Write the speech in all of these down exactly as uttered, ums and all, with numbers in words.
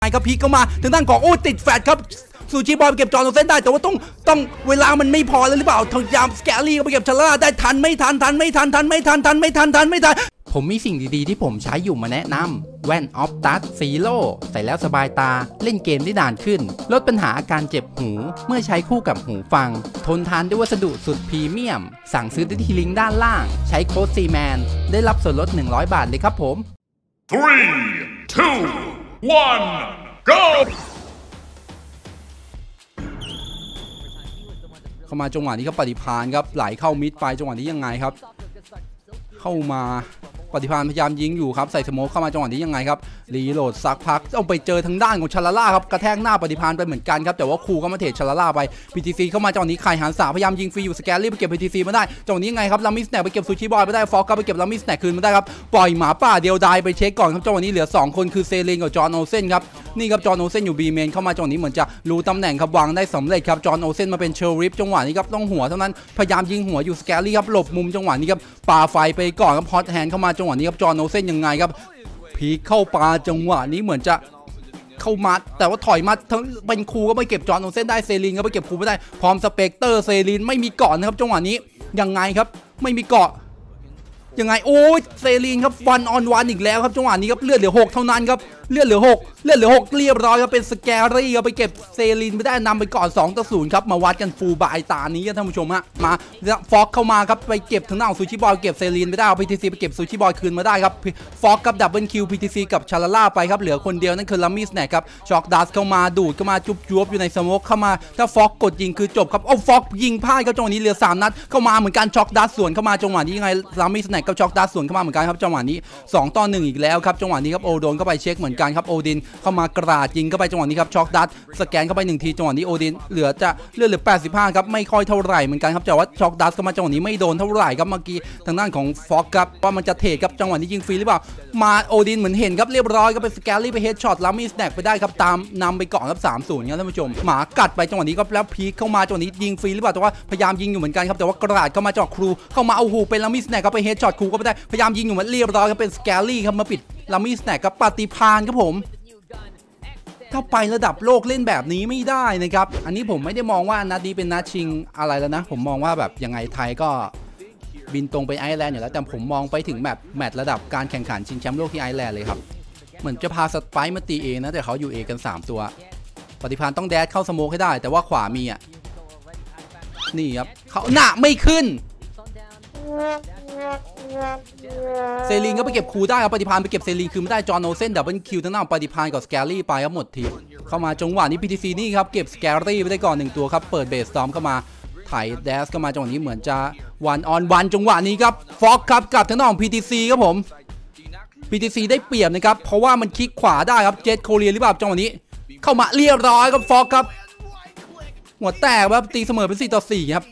ไอ้ครับพีก็มาทางด้านของโอ้ติดแฟดครับซูชิบอยไปเก็บจอร์นโอเซนได้แต่ว่าต้องต้องเวลามันไม่พอเลยหรือเปล่าทางยามสแกลลี่ก็ไปเก็บชาร่าได้ทันไม่ทันทันไม่ทันทันไม่ทันทันไม่ทันทันไม่ทันผมมีสิ่งดีๆที่ผมใช้อยู่มาแนะนำแว่นออฟตัสซีโร่ใส่แล้วสบายตาเล่นเกมได้นานขึ้นลดปัญหาอาการเจ็บหูเมื่อใช้คู่กับหูฟังทนทานด้วยวัสดุสุดพรีเมียมสั่งซื้อได้ที่ลิงก์ด้านล่างใช้โค้ดซีแมนได้รับส่วนลดหนึ่งร้อยบาทเลยครับผม three two one go เข้ามาจังหวะนี้ครับปฏิภาณครับไหลเข้ามิดไปจังหวะนี้ยังไงครับเข้ามาปฏิภาณพยายามยิงอยู่ครับใส่สโมคเข้ามาจังหวะนี้ยังไงครับรีโหลดซักพักต้องไปเจอทางด้านของชาลาล่าครับกระแทกหน้าปฏิภาณไปเหมือนกันครับแต่ว่าครูก็มาเทรดชาลาล่าไป พี ที ซี เข้ามาจังหวะนี้ไข่หันสาพยายามยิงฟรีอยู่สแกลลี่ไปเก็บ พี ที ซี มาได้จังหวะนี้ยังไงครับลามิสแนกไปเก็บซูชิบอยไปได้ฟอกก็ไปเก็บลามิสแนกคืนมาได้ครับปล่อยหมาป่าเดียวดายไปเช็คก่อนครับจังหวะนี้เหลือสองคนคือเซเลนกับจอห์นโอเซนครับนี่ครับจอห์นโอเซนอยู่บีเมนเข้ามาจังหวะนี้เหมือนจะรู้ตำแหน่งครับวางได้สำเร็จครับจอห์นโอเซนมาเป็นเชอริฟจังหวะนี้ครับต้องหัวเท่านั้นพยายามยิงหัวอยู่สแกลลี่ครับหลบมุมจังหวะนี้ครับปาไฟไปก่อนครับฮอตแฮนด์เข้ามาจังหวะนี้ครับจอห์นโอเซนยังไงครับพีเข้าปาจังหวะนี้เหมือนจะเข้ามาแต่ว่าถอยมาทั้งเป็นครูก็ไปเก็บจอห์นโอเซนได้เซรีนก็ไปเก็บครูไม่ได้พร้อมสเปกเตอร์เซรีนไม่มีเกาะนะครับจังหวะนี้ยังไงครับไม่มีเกาะยังไงโอ้ยเซรีนครับวันออนวันอีกแล้วครับจังหวะนี้ครับเลือดเหลือหกเท่านั้นครับเลือดเหลือหกเลือดเหลือหกเรียบร้อยครับเป็นสแกรี่ครับไปเก็บเซรีนไม่ได้นำไปก่อนสองต่อศูนย์ครับมาวัดกันฟูลบายตานี้ท่านผู้ชมฮะมาฟอกเข้ามาครับไปเก็บทางด้านของซูชิบอยเก็บเซรีนไม่ได้เอา พี ที ซี ไปเก็บซูชิบอยคืนมาได้ครับฟอกกับดับเบิลคิว พี ที ซี กับชาลาล่าไปครับเหลือคนเดียวนั่นคือลัมมี่สแน็คครับช็อกดัสเข้ามาดูดเข้ามาจุ๊บจุ๊บอยู่ในสโมกเข้ามาถ้าฟอกกดยิงคือจบครับโอ้ฟอกยิงพลาดครับจังหวะนี้เหลือสามนัดเข้ามาเหมือนกันช็อกดัสสวนเข้ามาจังหวะนี้ยังไงลัมมี่สแน็คกับช็อกดัสสวนเข้ามาเหมือนกันครับจังหวะนี้สองต่อหนึ่งอีกแล้วครับจังหวะนี้ครับโอโดนเข้าไปเช็คเหมือนกันครับโอดินเข้ามากราดยิงเข้าไปจังหวะนี้ครับช็อกดัสสแกนเข้าไปหนึ่งทีจังหวะนี้โอดินเหลือจะเลือดเหลือแปดสิบห้าครับไม่ค่อยเท่าไหร่เหมือนกันครับแต่ว่าช็อกดัสเข้ามาจังหวะนี้ไม่โดนเท่าไหร่ครับเมื่อกี้ทางด้านของฟอกครับว่ามันจะเทครับจังหวะนี้ยิงฟรีหรือเปล่ามาโอดินเหมือนเห็นครับเรียบร้อยก็เป็นสแกลลี่ไปเฮดช็อตแล้วมีสแน็คไปได้ครับตามนำไปก่อนครับสามศูนย์ครับท่านผู้ชมหมากัดไปจังหวะนี้ก็แล้วพีคเข้ามาจังหวะนี้ยิงฟรีหรือเปล่าแต่ว่าพยายามยิงอยู่เหมือนกันครับแต่ว่ากระดาษเข้ามาจ่อครูเข้ามาเอาหูเป็นแล้วมีสแน็คก็ไปเฮดช็อตครูก็ไม่ได้พยายามยิงอยู่มันเรียบร้อยก็เป็นสแกลลี่ครับมาปิดแล้วมีสแน็คกับปฏิภาณครับผมถ้าไประดับโลกเล่นแบบนี้ไม่ได้นะครับอันนี้ผมไม่ได้มองว่านัดนี้เป็นนัดชิงอะไรแล้วนะผมมองว่าแบบยังไงไทยก็บินตรงไปไอร์แลนด์อยู่แล้วแต่ผมมองไปถึงแบบแมตช์ระดับการแข่งขันชิงแชมป์โลกที่ไอร์แลนด์เลยครับเหมือนจะพาสไปซ์มาตีเองนะแต่เขาอยู่เอกันสามตัวปฏิภาณต้องแดดเข้าสโมคให้ได้แต่ว่าขวามีอ่ะนี่ครับเขาหน้าไม่ขึ้นเซรีนก็ไปเก็บคูได้ครับปฏิภาณไปเก็บเซรีนคือไม่ได้จอห์นโอเซนดับเบิลคิวทั้งหน้าปฏิภาณกับสแกลลี่ไปครับหมดทีเข้ามาจังหวะนี้ พี ที ซี นี่ครับเก็บสแกลลี่ไปได้ก่อนหนึ่งตัวครับเปิดเบสตอมเข้ามาไถแดสเข้ามาจังหวะนี้เหมือนจะวันออนวันจังหวะนี้ครับฟอกครับกับทางด้านของ พี ที ซี ครับผม พี ที ซี ได้เปรียบนะครับเพราะว่ามันคลิกขวาได้ครับเจตโคเรียหรือเปล่าจังหวะนี้เข้ามาเรียบร้อยครับฟอกครับหัวแตกครับตีเสมอเป็นสี่ต่อสี่ครับ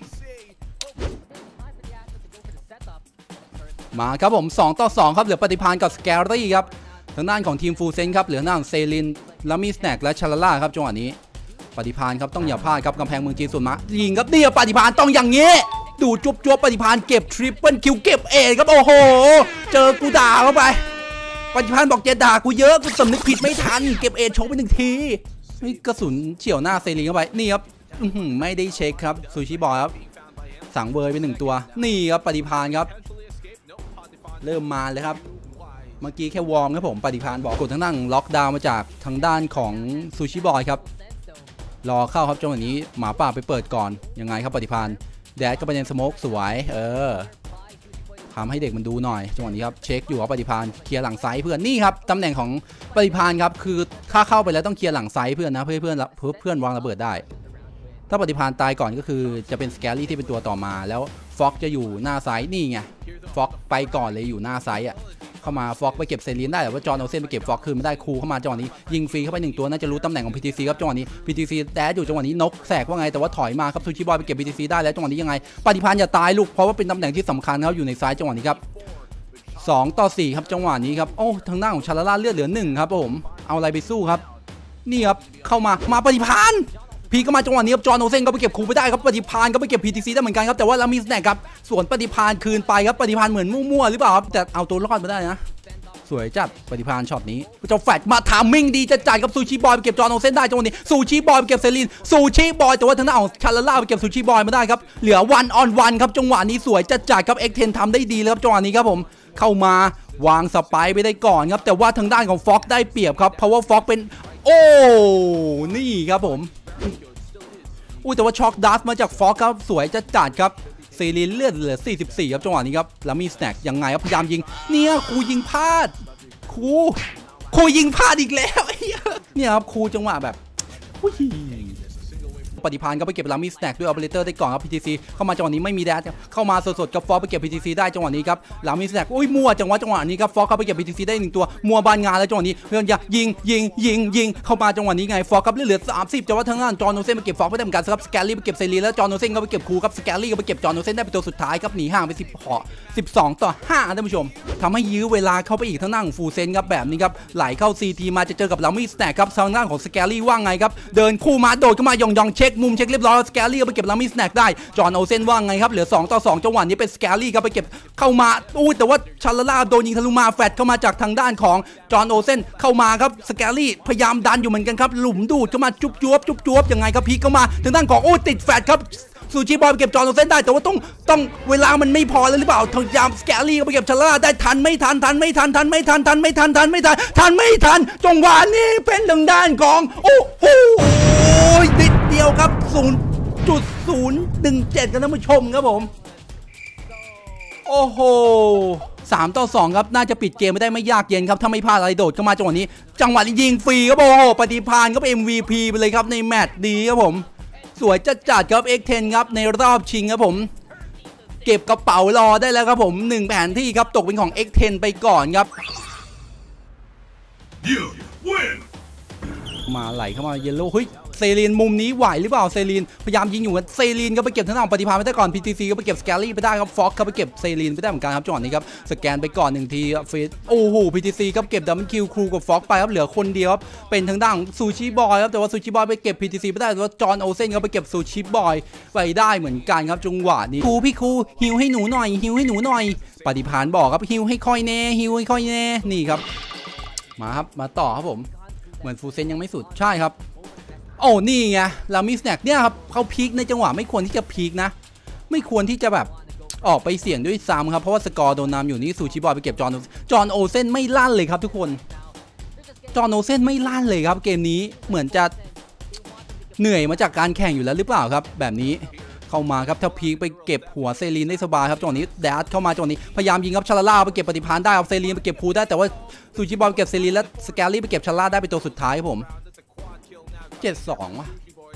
มาครับผมสองต่อสองครับเหลือปฏิภาณกับสแกรี่ครับทางด้านของทีมฟูเซนครับเหลือหน้าเซรินแล้วมีสแน็คและชาลาล่าครับจังหวะนี้ปฏิภาณครับต้องอย่าพลาดครับกำแพงเมืองจีนส่วนมายิงครับเดียวปฏิภาณต้องอย่างนี้ดูจุบจุบปฏิภาณเก็บทริปเปิลคิวเก็บเอครับโอ้โหเจอกูด่าเข้าไปปฏิภาณบอกเจด่ากูเยอะกูสำนึกผิดไม่ทันเก็บเอชกไปหนึ่งทีกระสุนเฉี่ยวหน้าเซรินเข้าไปนี่ครับไม่ได้เช็คครับซูชิบอยครับสั่งเบอร์ไปหนึ่งตัวนี่ครับปฏิภาณครับเริ่มมาเลยครับเมื่อกี้แค่วอร์มครับผมปฏิภาณบอกกดทางด้านล็อกดาวน์มาจากทางด้านของซูชิบอยครับรอเข้าครับจังหวะนี้หมาป่าไปเปิดก่อนยังไงครับปฏิภาณแดดก็ไปในสโมกสวยเออทำให้เด็กมันดูหน่อยจังหวะนี้ครับเช็คอยู่ว่าปฏิภาณเคลียร์หลังไซด์เพื่อนนี่ครับตำแหน่งของปฏิภาณครับคือถ้าเข้าไปแล้วต้องเคลียร์หลังไซด์เพื่อนนะเพื่อเพื่อนเพื่อนวางระเบิดได้ถ้าปฏิภาณตายก่อนก็คือจะเป็นสแกลลี่ที่เป็นตัวต่อมาแล้วฟ็อกจะอยู่หน้าไซด์นี่ไงฟ็อกไปก่อนเลยอยู่หน้าไซด์อ่ะเข้ามาฟ็อกไปเก็บเซรีนได้แต่ว่าจอห์นโอเซนไปเก็บฟ็อกคืนไม่ได้ครูเข้ามาจังหวะนี้ยิงฟรีเข้าไปหนึ่งตัวน่าจะรู้ตำแหน่งของ พี ที ซี ครับจังหวะนี้ พี ที ซี แดดอยู่จังหวะนี้นกแสกว่าไงแต่ว่าถอยมาครับซูชิบอยไปเก็บ พี ที ซี ได้แล้วจังหวะนี้ยังไงปฏิภาณอย่าตายลูกเพราะว่าเป็นตำแหน่งที่สำคัญครับอยู่ในไซด์จังหวะนี้ครับสองต่อสี่ครับจังหวะนี้ครับโอ้ทางหน้าของชาลาล่าเลือดเหลือหนึ่งครับผมเอาอะไรไปสู้ครับนี่ครับเข้ามามาปฏิภาณพีก็มาจังหวะนี้ครับจอห์นโอเซนก็ไปเก็บคูไปได้ครับปฏิภาณก็ไปเก็บ พี ที ซี ได้เหมือนกันครับแต่ว่าเรามีสแน็คครับส่วนปฏิภาณคืนไปครับปฏิภาณเหมือนมั่วๆหรือเปล่าครับแต่เอาตัวรอดมาได้นะสวยจัดปฏิภาณช็อตนี้เจ้าแฟดมาทามมิ่งดีจะจ่ายกับซูชิบอยไปเก็บจอห์นโอเซนได้จังหวะนี้ซูชิบอยไปเก็บเซรีนซูชิบอยแต่ว่าทางด้านของชาลาล่าไปเก็บซูชิบอยมาได้ครับเหลือวันออนวันครับจังหวะนี้สวยจะจ่ายกับเอ็กเทนทำได้ดีเลยครับจังหวะนี้ครับผมเข้ามาวางสไปไปได้ก่อนครับแต่ว่าทางด้านของฟ็อกได้เปรียบครับเพราะว่าฟ็อกเป็นโอ้นี่ครับผมอุ้ยแต่ว่าช็อกดัสมาจากฟ็อกครับสวยจะจัดครับเซรีนเลือดเหลือสี่สิบสี่ครับจังหวะนี้ครับแล้วมีสแน็คยังไงครับพยายามยิงเนี่ยครูยิงพลาดครูครูยิงพลาดอีกแล้วเนี่ยครับครูจังหวะแบบปฏิพานก็ไปเก็บลามิสแน็คด้วยออเปอเรเตอร์ได้ก่อนครับ พี ที ซี เข้ามาจังหวะนี้ไม่มีแดดเข้ามาสดๆกับฟอร์ไปเก็บ พี ที ซี ได้จังหวะนี้ครับลามิสแน็คอุ้ยมัวจังหวะจังหวะนี้ครับฟอร์เข้าไปเก็บ พี ที ซี ได้หนึ่งตัวมัวบานงานแล้วจังหวะนี้เพื่อนจะยิงยิงยิงยิงเข้ามาจังหวะนี้ไงฟอร์ครับเหลือสามสิบจังหวะทางด้านจอห์นโอเซนไปเก็บฟอร์ไม่ได้เหมือนกันครับสแกลลี่ไปเก็บเซรีแล้วจอห์นโอเซนก็ไปเก็บครูครับสแกลลี่ก็ไปเก็บจอห์นโอเซนได้เป็นตัวสุดท้ายครับหนีห่างไปสิบหอสิบสองต่อห้าท่านผู้ชมทำให้ยื้อเวลาเข้าไปอีกทางด้านของฟูเซนครับแบบนี้ครับไหลเข้า ซี ที มาจะเจอกับลามิสแน็คครับทางด้านของสแกลลี่ว่าไงครับเดินคู่มาโดดเข้ามายองยองเช็คมุมเช็คเรียบร้อยสแกลลี่ก็ไปเก็บลามิสแน็คได้จอห์นโอเซนว่าไงครับเหลือสองต่อสองจังหวะนี้เป็นสแกลลี่ครับไปเก็บเข้ามาอู้แต่ว่าชาลาล่าโดนยิงทะลุมาแฟดเข้ามาจากทางด้านของจอห์นโอเซนเข้ามาครับสแกลลี่พยายามดันอยู่เหมือนกันครับหลุมดูดเข้ามาจุ๊บจ๊วบจุ๊บจ๊วบยังไงครับพีเข้ามาทางด้านของโอ้ติดแฟดครับซูชิบอยไปเก็บจอห์นโอเซนได้แต่ว่าต้องต้องเวลามันไม่พอเลยหรือเปล่าพยายามสแกลลี่ก็ไปเก็บชาลาล่าได้ทันไม่ทันทันไม่ทันทันไม่ทันทันไม่ทันทันไม่ทันทันไม่ทันจังหวะนี้เป็นทางด้านของโอ้โหนิดเดียวครับศูนย์จุดศูนย์หนึ่งเจ็ดกันท่านผู้ชมครับผมโอ้โหสามต่อสองครับน่าจะปิดเกมไม่ได้ไม่ยากเย็นครับถ้าไม่พลาดอะไรโดดเข้ามาจังหวะนี้จังหวะนี้ยิงฟรีครับโอ้โหปฏิภาณก็เป็น เอ็ม วี พี ไปเลยครับในแมตช์นี้ครับผมสวยจัดจัดครับ เอ็กซ์ เท็น ครับในรอบชิงครับผมเก็บกระเป๋ารอได้แล้วครับผมหนึ่งแผนที่ครับตกเป็นของ เอ็กซ์ เท็น ไปก่อนครับ You win. มาไหลเข้ามาเยลโล่เฮ้ยเซรีนมุมนี้ไหวหรือเปล่าเซรีนพยายามยิงอยู่กันเซรีนก็ไปเก็บทางด้านปฏิภาณไปได้ก่อน พี ที ซี ก็ไปเก็บสแกลลี่ไปได้ครับฟ็อกก็ไปเก็บเซรีนไปได้เหมือนกันครับจังหวะนี้ครับสแกนไปก่อนหนึ่งทีเฟสโอ้โห พี ที ซี ครับเก็บดับเบิลคิวครูกับฟ็อกไปครับเหลือคนเดียวครับเป็นทางด้านซูชิบอยครับแต่ว่าซูชิบอยไปเก็บ พี ที ซี ไปได้แต่ว่าจอห์นโอเซนก็ไปเก็บซูชิบอยไปได้เหมือนกันครับจังหวะนี้ครูพี่ครูฮิวให้หนูหน่อยฮิวให้หนูหน่อยปฏิภาณบอกครับฮิวให้ค่อยแน่ฮิวให้ค่อยแน่นี่ครับมาครับมาต่อครับผมเหมือนฟูเซนยังไม่สุดใช่ครับโอ้นี่ไงลามิสแน็คเนี่ยครับเขาพีคในจังหวะไม่ควรที่จะพีคนะไม่ควรที่จะแบบออกไปเสี่ยงด้วยซ้ำครับเพราะว่าสกอร์โดนนำอยู่นี่ซูชิบอยไปเก็บจอห์นจอห์นโอเซนไม่ลั่นเลยครับทุกคนจอห์นโอเซนไม่ลั่นเลยครับเกมนี้เหมือนจะเหนื่อยมาจากการแข่งอยู่แล้วหรือเปล่าครับแบบนี้เข้ามาครับถ้าพีคไปเก็บหัวเซรีนได้สบายครับจังหวะนี้แดดเข้ามาจังหวะนี้พยายามยิงครับชาลาล่าไปเก็บปฏิภาณได้เอาเซรีนไปเก็บพูได้แต่ว่าซูชิบอยไปเก็บเซรีนและสแกลลี่ไปเก็บชาลาได้เป็นตัวสุดท้ายครับผมเจ็ดสองว่ะ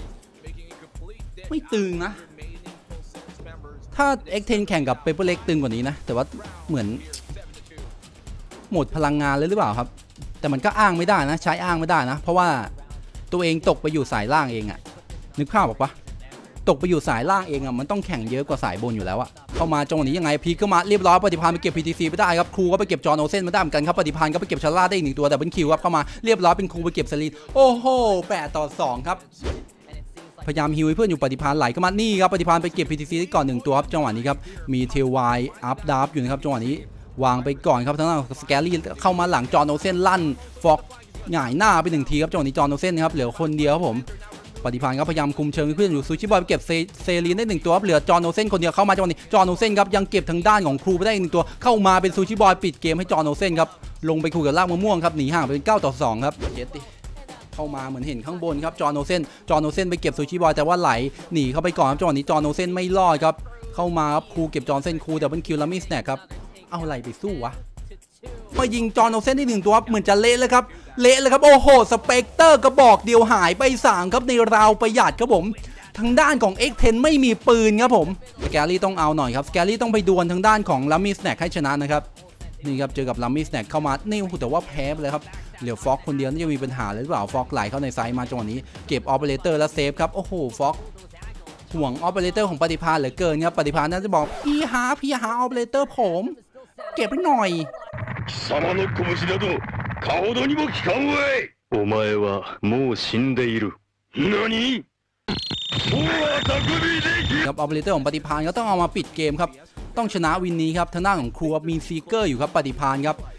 ไม่ตึงนะถ้า เอ็กซ์ เท็น แข่งกับเปเปอร์เล็กตึงกว่านี้นะแต่ว่าเหมือนหมดพลังงานเลยหรือเปล่าครับแต่มันก็อ้างไม่ได้นะใช้อ้างไม่ได้นะเพราะว่าตัวเองตกไปอยู่สายล่างเองอะนึกภาพออกปะตกไปอยู่สายล่างเองอะมันต้องแข่งเยอะกว่าสายบนอยู่แล้วอะเข้ามาจังหวะนี้ยังไงพีก็มาเรียบร้อยปฏิภาณไปเก็บ พี ที ซี ไปได้ครับครูก็ไปเก็บจอห์นโอเซนมาได้เหมือนกันครับปฏิภาณก็ไปเก็บชาร่าได้อีกหนึ่งตัวแต่เป็นคิวครับเข้ามาเรียบร้อยเป็นครูไปเก็บเซรีนโอ้โหแปดต่อสองครับพยายามฮิวเพื่อนอยู่ปฏิภาณไหลเข้ามานี่ครับปฏิภาณไปเก็บ พี ที ซี ได้ก่อนหนึ่งตัวครับจังหวะนี้ครับมีเทวายอัพดับอยู่นะครับจังหวะนี้วางไปก่อนครับทั้งนั้นสแกลลี่เข้ามาหลังจอห์นโอเซนลั่นฟอกหงายหน้าไปหนึ่งทีครับจังหวะนี้จอห์นโอเซนนะครับเหลือคนเดียวครับผมปฏิภาณก็พยายามคุมเชิงเพื่อนอยู่ซูชิบอยไปเก็บเซรีนได้หนึ่งตัวเหลือจอห์นโอเซนคนเดียวเข้ามาจังหวะนี้จอห์นโอเซนครับยังเก็บทางด้านของครูไปได้อีกหนึ่งตัวเข้ามาเป็นซูชิบอยปิดเกมให้จอห์นโอเซนครับลงไปคุยกับลากมะม่วงครับหนีห่างไปเป็นเก้าต่อสองครับเจ็ดดิเข้ามาเหมือนเห็นข้างบนครับจอห์นโอเซนจอห์นโอเซนไปเก็บซูชิบอยแต่ว่าไหลหนีเข้าไปก่อนครับจังหวะนี้จอห์นโอเซนไม่รอดครับเข้ามาครับครูเก็บจอห์นโอเซนครูแต่เป็นคิวลามิสแน็คครับเอาอะไรไปสู้วะมายิงจอห์นโอเซนได้หนึ่งตัวเหมือนจะเละเลยครับเละเลยครับโอ้โหสเปกเตอร์กระบอกเดียวหายไปสามครับในราวประหยัดครับผมทางด้านของ เอ็กซ์ เท็น ไม่มีปืนครับผมสแกลลี่ต้องเอาหน่อยครับสแกลลี่ต้องไปดวลทางด้านของลามิสแน็คให้ชนะนะครับนี่ครับเจอกับลามิสแน็คเข้ามานี่แต่ว่าแพ้ไปเลยครับเหลือฟ็อกคนเดียวน่าจะมีปัญหาเลยหรือเปล่าฟ็อกไหลเข้าในไซด์มาจังหวะนี้เก็บออเปอเรเตอร์และเซฟครับโอ้โหฟ็อกห่วงออเปอเรเตอร์ของปฏิภาณเหลือเกินครับปฏิภาณน่าจะบอกพี่หาพี่หาออเปอเรเตอร์ผมเก็บไปหน่อย貴様の拳などかほどにも効かんわい。 お前はもう死んでいる。 何？そうは巧みでき。 ครับออเปอเรเตอร์ของปฏิภาณก็ต้องเอามาปิดเกมครับต้องชนะวินนี้ครับทางด้านของครูมีซีเกอร์อยู่ครับปฏิภาณครับ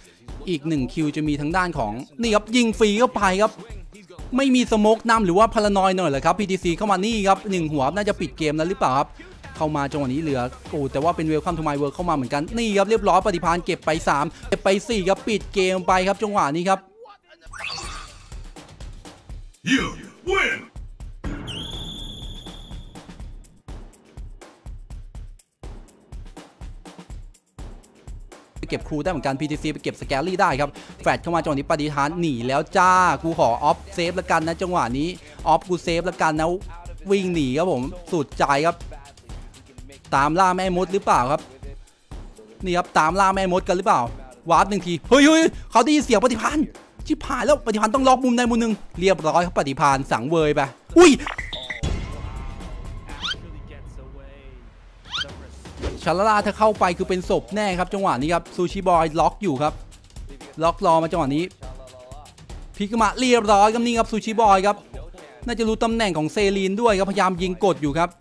อีกหนึ่งคิวจะมีทางด้านของนี่ครับยิงฟรีเข้าไปครับไม่มีสโมกนำหรือว่าพารานอยหน่อยเหรอครับ พี ที ซี เข้ามานี่ครับหนึ่งหัวน่าจะปิดเกมแล้วหรือเปล่าครับเข้ามาจังหวะนี้เหลือโอ้แต่ว่าเป็นเวลคัมทูมายเวิร์เข้ามาเหมือนกันนี่ครับเรียบร้อยปฏิภาณเก็บไปสามเก็บไปสี่ครับปิดเกมไปครับจังหวะนี้ครับ You win. ไปเก็บครูได้เหมือนกัน พี ที ซี ไปเก็บสแกลลี่ได้ครับแฟดเข้ามาจังหวะนี้ปฏิหารหนีแล้วจ้ากูขอออฟเซฟแล้วกันนะจังหวะนี้ออฟกูเซฟแล้วกันนะวิ่งหนีครับผมสุดใจครับตามล่าแม่มดหรือเปล่าครับนี่ครับตามล่าแม่มดกันหรือเปล่าวาร์ปหนึ่งทีเฮ้ยเฮ้ยเขาได้ยินเสียงปฏิพันธ์ชิบหายแล้วปฏิพันธ์ต้องล็อกมุมใดมุมหนึ่งเรียบร้อยครับปฏิพันธ์สังเวยไปอุ้ยชาลาลาถ้าเข้าไปคือเป็นศพแน่ครับจังหวะนี้ครับซูชิบอยล็อกอยู่ครับล็อกรอมาจังหวะนี้พลิกมาเรียบร้อยครับนี่ครับซูชิบอยครับน่าจะรู้ตำแหน่งของเซรีนด้วยครับพยายามยิงกดอยู่ครับ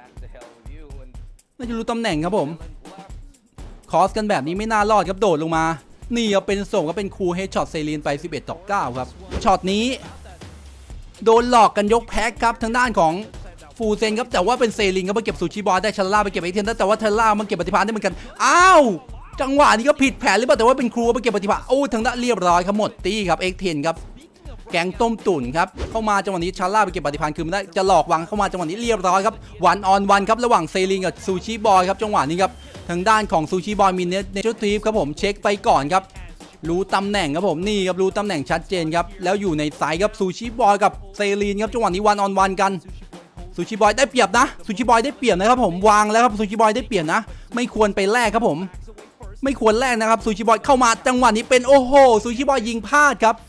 น่าจะรู้ตำแหน่งครับผมคอสกันแบบนี้ไม่น่ารอดครับโดดลงมานี่ครับเป็นส่งก็เป็นคูเฮดช็อตเซรีนไปสิบเอ็ดต่อเก้าครับช็อตนี้โดนหลอกกันยกแพ็คครับทางด้านของฟูเซนครับแต่ว่าเป็นเซรีนครับไปเก็บซูชิบอยได้ชาล่าไปเก็บไอเทมได้แต่ว่าเทล่ามันเก็บปฏิภาณได้เหมือนกันอ้าวจังหวะนี้ก็ผิดแผนหรือเปล่าแต่ว่าเป็นครูไปเก็บปฏิภาณโอ้ทางด้านเรียบร้อยครับหมดตีครับเอ็กเทนครับแกงต้มตุ๋นครับเข้ามาจังหวะนี้ชาล่าไปเก็บปฏิภาณคือมันได้จะหลอกวางเข้ามาจังหวะนี้เรียบร้อยครับวันออนวันครับระหว่างเซรีนกับซูชิบอยครับจังหวะนี้ครับทางด้านของซูชิบอยมีเนเนเจอร์ทีฟครับผมเช็คไปก่อนครับรู้ตำแหน่งครับผมนี่ครับรู้ตำแหน่งชัดเจนครับแล้วอยู่ในสายครับซูชิบอยกับเซรีนครับจังหวะนี้วันออนวันกันซูชิบอยได้เปรียบนะซูชิบอยได้เปรียบนะครับผมวางแล้วครับซูชิบอยได้เปรียบนะไม่ควรไปแลกครับผมไม่ควรแลกนะครับซูชิบอยเข้ามาจังหวะนี้เป็นโอ้โหซูชิบอยยิงพลาดครับ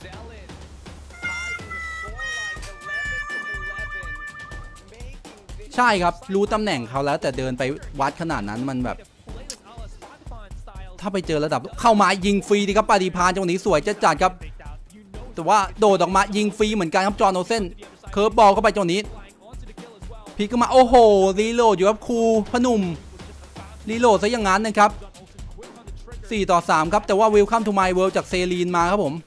ใช่ครับรู้ตำแหน่งเขาแล้วแต่เดินไปวัดขนาดนั้นมันแบบถ้าไปเจอระดับเข้ามายิงฟรีดีครับปฏิภาณจังหวะนี้สวยจัดจัดครับแต่ว่าโดดออกมายิงฟรีเหมือนกันครับจอห์นโอเซนเคิร์ฟบอลเข้าไปจังหวะนี้พีก็มาโอ้โหรีโหลดอยู่ครับครูพนุ่มรีโหลดซะอย่างนั้นนะครับสี่ต่อสามครับแต่ว่าเวลคัมทูมายเวิลด์จากเซรีนมาครับผม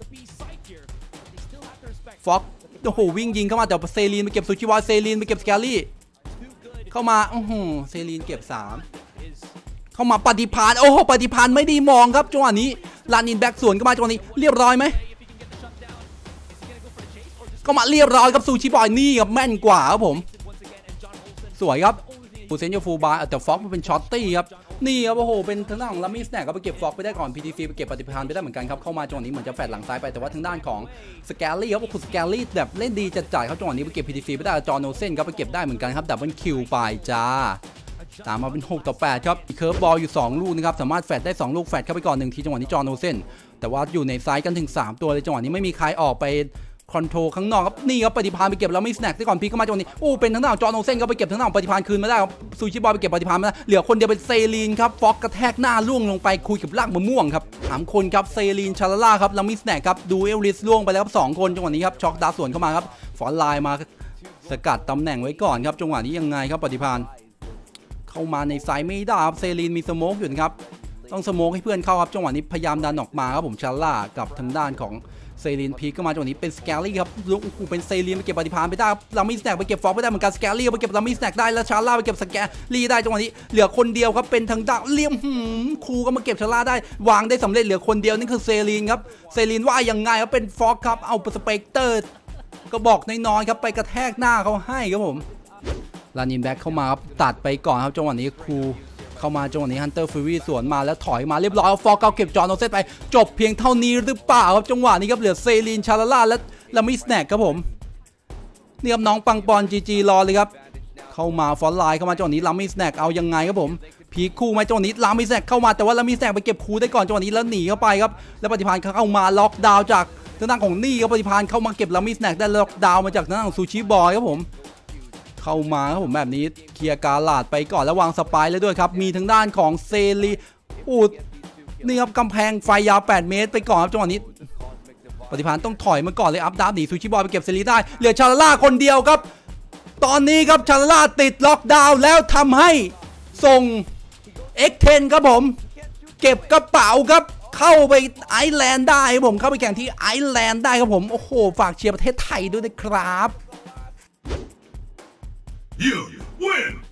ฟ็อกโอ้โหวิ่งยิงเข้ามาแต่เซรีนไปเก็บซูชิวาเซรีนไปเก็บสแกลลี่เข้ามาโอ้โหเซรีนเก็บสามเข้ามาปฏิภาณโอ้โหปฏิภาณไม่ดีมองครับจังหวะนี้ลานินแบ็กสวนเข้ามาจังหวะนี้เรียบร้อยไหมก็มาเรียบร้อยครับซูชิบอยนี่ครับแม่นกว่าครับผมสวยครับฟูเซนโยฟูบาแต่ฟ็อกมันเป็นช็อตตี้ครับนี่ครับโอ้โหเป็นทางด้านของลัมมี่สแน็คก็ไปเก็บฟ็อกไปได้ก่อน พี ที ซี ไปเก็บปฏิภาณไปได้เหมือนกันครับเข้ามาจังหวะนี้เหมือนจะแฟดหลังซ้ายไปแต่ว่าทางด้านของสแกลลี่ครับโอ้โหสแกลลี่แบบเล่นดีจัดจ่ายครับจังหวะนี้ไปเก็บ พี ที ซี ไปได้จอห์นโนเซนครับไปเก็บได้เหมือนกันครับดับเบิลคิวไปจ้าตามมาเป็นหกต่อแปดครับเคิร์ฟบอลอยู่สองลูกนะครับสามารถแฟดได้สองลูกแฟดเข้าไปก่อนหนึ่งทีจังหวะนี้จอห์นโนเซนแต่ว่าอยู่ในไซส์กันถึงสามตัวเลยจังหวะนี้ไม่มีใครออกไปคอนโทรลข้างนอกครับนี่ครับปฏิภาณไปเก็บแล้วไม่สแน็คได้ก่อนพีเข้ามาจังหวะนี้โอ้เป็นทางด้านจอห์นโนเซนก็ไปเก็บทางด้านปฏิภาณคืนมาได้ครับซูชิบอยไปเก็บปฏิภาณมาเหลือคนเดียวเป็นเซรีนครับฟ็อกกระแทกหน้าล่วงลงไปคุยกับรากมะม่วงครับสามคนครับเซรีนชาลาล่าครับแล้วไม่สแน็คครับดูเอลลิสล่วงไปแล้วครับสองคนจังหวะนี้ครับช็อกดาสวนเข้ามาครับฟอนไลน์มาสกัดตำแหน่งไว้ก่อนครับจังหวะนี้ยังไงครับปฏิภาณเข้ามาในไซด์ไม่ได้ครับเซรีนมีสโมกอยู่ครับต้องสโมกให้เพื่อนเข้าครับจังหวะนี้พยายามดันออกมาครับผมชาล่ากับทางด้านของเซรีนพีก็มาจังหวะนี้เป็นสแกลลี่ครับลุกเป็นเซรีนไปเก็บปฏิภาณไปได้ลามิสแน็คไปเก็บฟอกไปได้เหมือนกันสแกลลี่ไปเก็บลามิสแน็คได้แล้วชาล่าไปเก็บสแกลลี่ได้จังหวะนี้เหลือคนเดียวครับเป็นทางด้านเลี่ยมหืมครูก็มาเก็บชาล่าได้วางได้สำเร็จเหลือคนเดียวนี่คือเซรีนครับเซรีนว่ายังไงครับเป็นฟอกครับเอาสเปกเตอร์ก็บอกน้อยๆครับไปกระแทกหน้าเขาให้ครับผมลานินแบ็คเข้ามาครับตัดไปก่อนครับจังหวะนี้ครูเข้ามาจังหวะนี้ฮันเตอร์ฟิวรี่สวนมาแล้วถอยมาเรียบร้อยฟอร์เกาเก็บจอห์นโอเซนไปจบเพียงเท่านี้หรือเปล่าครับจังหวะนี้ครับเหลือเซรีนชาลาล่าและลามิสแน็คครับผมนี่ครับน้องปังปอนจีจีรอเลยครับเข้ามาฟอนไลน์เข้ามาจังหวะนี้ลามิสแน็คเอายังไงครับผมพีคู่ไหมจังหวะนี้ลามิสแน็คเข้ามาแต่ว่าลามิสแน็คไปเก็บคูได้ก่อนจังหวะนี้แล้วหนีเข้าไปครับแล้วปฏิภาณเข้ามาล็อกดาวน์จากทางด้านของนี่ครับปฏิภาณเข้ามาเก็บลามิสแน็คได้ล็อกดาวน์มาจากทางด้านของซูชิบอยครับผมเข้ามาครับผมแบบนี้เคลียร์กาลาดไปก่อนแล้ววางสปายแล้วด้วยครับมีทางด้านของเซรีอูดนี่ครับกำแพงไฟยาวแปดเมตรไปก่อนครับจังหวะนี้ปฏิภาณต้องถอยมาก่อนเลยอัพดาร์หนีซูชิบอยไปเก็บเซรีได้เหลือชาลาล่าคนเดียวครับตอนนี้ครับชาลาล่าติดล็อกดาวน์แล้วทำให้ส่ง เอ็กซ์ เท็น ครับผมเก็บกระเป๋าครับเข้าไปไอร์แลนด์ได้ครับผมเข้าไปแข่งที่ไอร์แลนด์ได้ครับผมโอ้โหฝากเชียร์ประเทศไทยด้วยนะครับ You win!